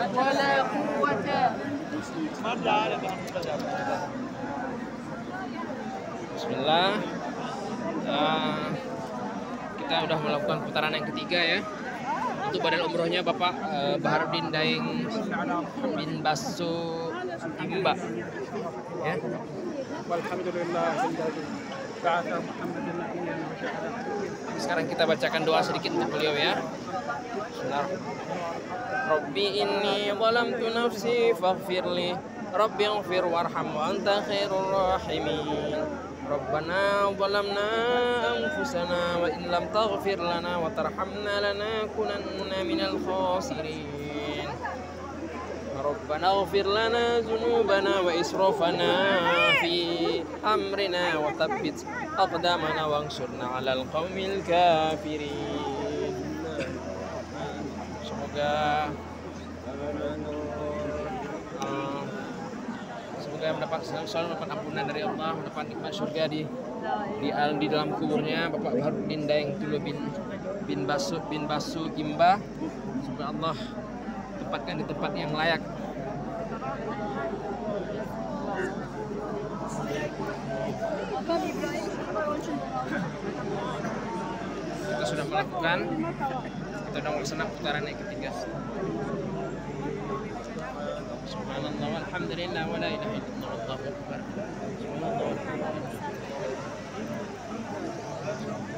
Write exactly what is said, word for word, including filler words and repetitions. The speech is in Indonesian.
ولا قوة. Bismillah. Uh, kita udah melakukan putaran yang ketiga ya. Untuk badan umrohnya Bapak uh, Baharudin Daeng bin Basu Imba. Ya. Sekarang kita bacakan doa sedikit untuk beliau ya. Rabbi inni zalamtu nafsi faghfirli Rabbi ighfir warham wa anta khairur rahimin. Rabbana zalamna anfusana wa in lam taghfir lana wa tarhamna lanakunanna minal khasirin. Rabbana ighfir lana dzunubana wa israfana fi amrina wa tsabbit aqdamana wansurna 'alal qaumil kafirin. Semoga uh, semoga mendapat selalu mendapat ampunan dari Allah, mendapat nikmat surga di di, di dalam kuburnya Bapak Baharudin Daeng Tulu bin bin Basu bin Basu Kimba. Semoga Allah tempatkan di tempat yang layak. Kita sudah melakukan, kita sudah melaksanakan putaran yang ketiga. Subhanallah walhamdulillah wa la ilaha illallah wallahu akbar. Subhanallah walhamdulillah.